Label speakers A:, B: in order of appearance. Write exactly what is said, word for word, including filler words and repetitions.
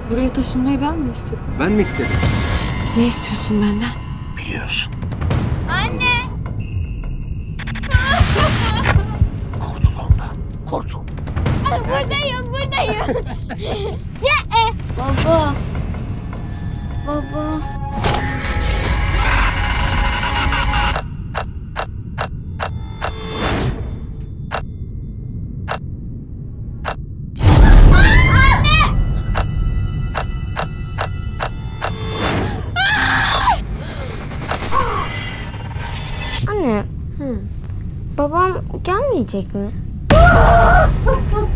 A: Buraya taşınmayı ben mi istedim?
B: Ben mi istedim?
A: Ne istiyorsun benden?
B: Biliyorsun.
C: Anne!
B: Kurtul ondan. Kurtul.
C: Buradayım, buradayım. Ce e. Baba. Baba. Anne, hı. Babam gelmeyecek mi?